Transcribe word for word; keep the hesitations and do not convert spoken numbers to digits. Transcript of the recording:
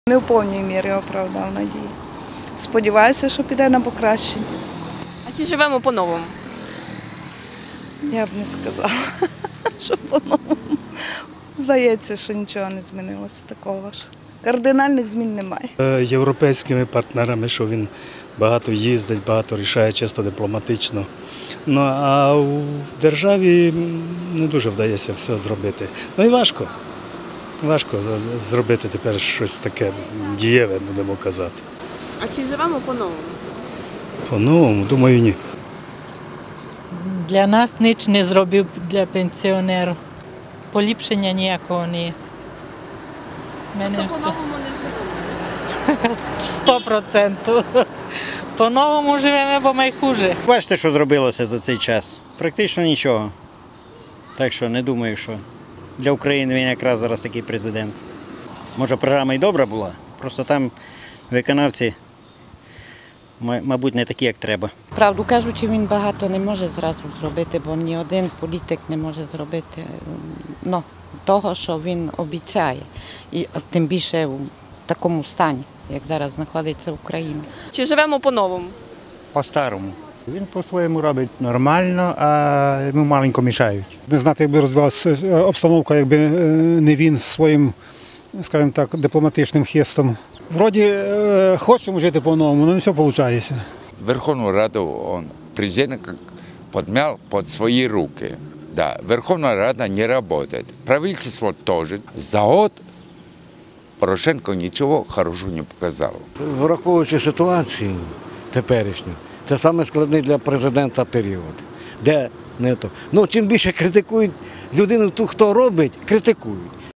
Не в повній мірі оправдав надії. Сподіваюся, що піде на покращення. А чи живемо по-новому? Я б не сказала, що по-новому. Здається, що нічого не змінилося такого ж. Кардинальних змін немає. Європейськими партнерами, що він багато їздить, багато рішає, чисто дипломатично. Ну, а в державі не дуже вдається все зробити. Ну і важко. Важко зробити тепер щось таке дієве, будемо казати. А чи живемо по-новому? По-новому, думаю, ні. Для нас ніч не зробив для пенсіонерів. Поліпшення ніякого не. Мене То все. по-новому не живемо. Сто процентів. По-новому живемо, бо ми хуже. Бачите, що зробилося за цей час? Практично нічого. Так що не думаю, що для України він якраз зараз такий президент. Може, програма і добра була, просто там виконавці, мабуть, не такі, як треба. Правду кажучи, він багато не може зразу зробити, бо ні один політик не може зробити ну, того, що він обіцяє. І тим більше в такому стані, як зараз знаходиться Україна. Чи живемо по-новому? По-старому. Він по-своєму робить нормально, а йому маленько мішають. Не знати, якби розвивалася обстановка, якби не він своїм, скажімо так, дипломатичним хистом. Вроді хочемо жити по-новому, але не все виходить. Верховную Раду он, президент как подмял под свои руки. Да, Верховная Рада не работает. Правительство тоже. За год Порошенко нічого хорошого не показав. Враховуючи ситуацію теперішню, це саме складний для президента період. Де не то. Ну, чим більше критикують людину, ту, хто робить, критикують.